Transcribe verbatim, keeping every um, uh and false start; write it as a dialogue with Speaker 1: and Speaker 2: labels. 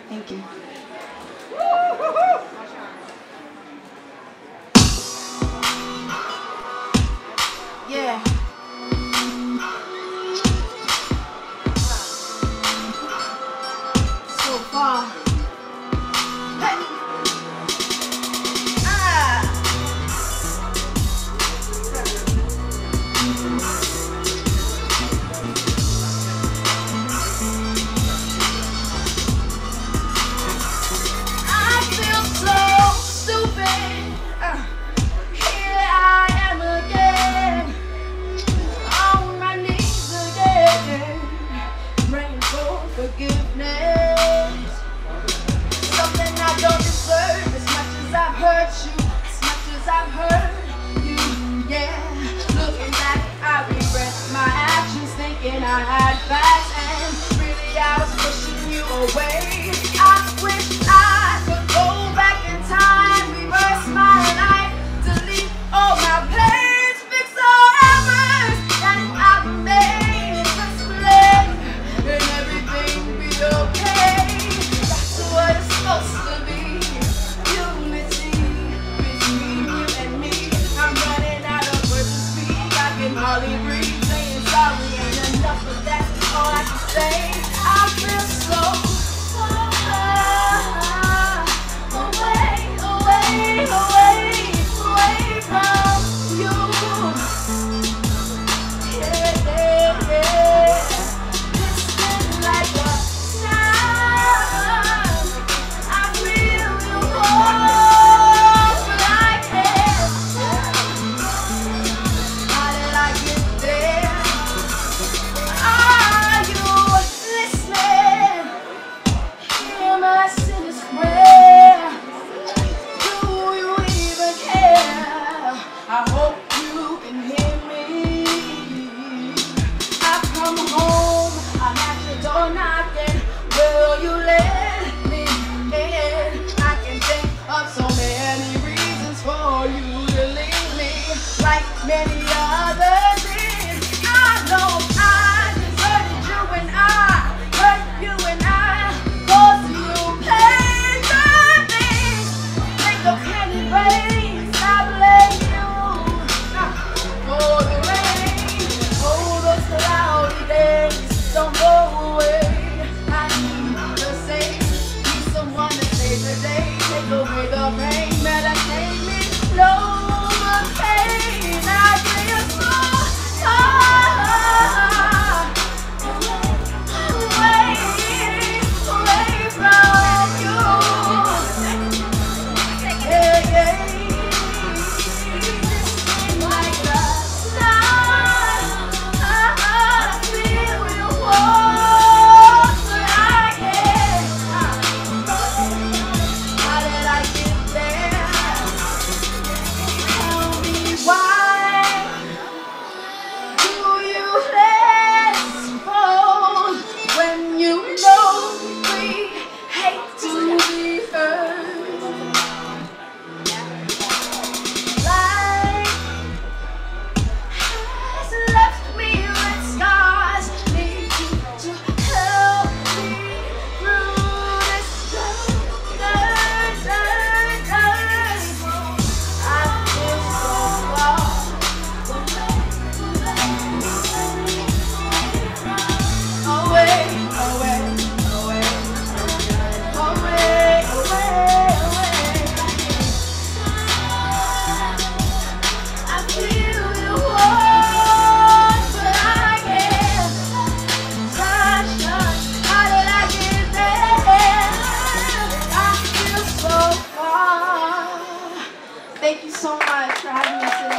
Speaker 1: Thank you. Yeah. So far. Hey. Ah. I feel so stupid. Uh, here I am again, on my knees again, praying for forgiveness. Something I don't deserve, as much as I've hurt you, as much as I've hurt you. Yeah, looking back, I regret my actions, thinking I had facts, and really I was pushing you away. I wish I could go back in time, reverse my life, delete all my plans, fix all errors that I've made, explain, and everything be okay. That's what it's supposed to be. Unity between you and me. I'm running out of words to speak. I can hardly breathe. Saying sorry ain't enough, but that's all I can say. I feel so far away, away, away, away from you. Yeah, yeah, yeah. Distant like a sound. I feel you walk, but I can't tell. How did I get there? Are you listening? Hear my sinners prayer. Do you even care? I hope you can hear me. I've come home, I'm at your door knocking. Will you let me in? I can think of so many reasons for you to leave me, like many others did. I know I deserted you and I hurt you and I caused you pain. The things make a penny rain. I blame you uh, for the rain. Oh, those cloudy days don't go away. I need to say, need someone to save the day, take away the pain, meditate me, no more pain. I feel so far away, away from you. Yeah, yeah. Like the sun, I feel you walk, but I can't. How did I get there? Tell me why do you let us fall when you know we hate to be hurt? Life has left me with scars. Need you to help me through this dirt, dirt, dirt. I feel so far away, away, away, away, away, away. I feel you walk, but I can't touch, touch. How did I get there? I feel so far. Thank you so much for having me today.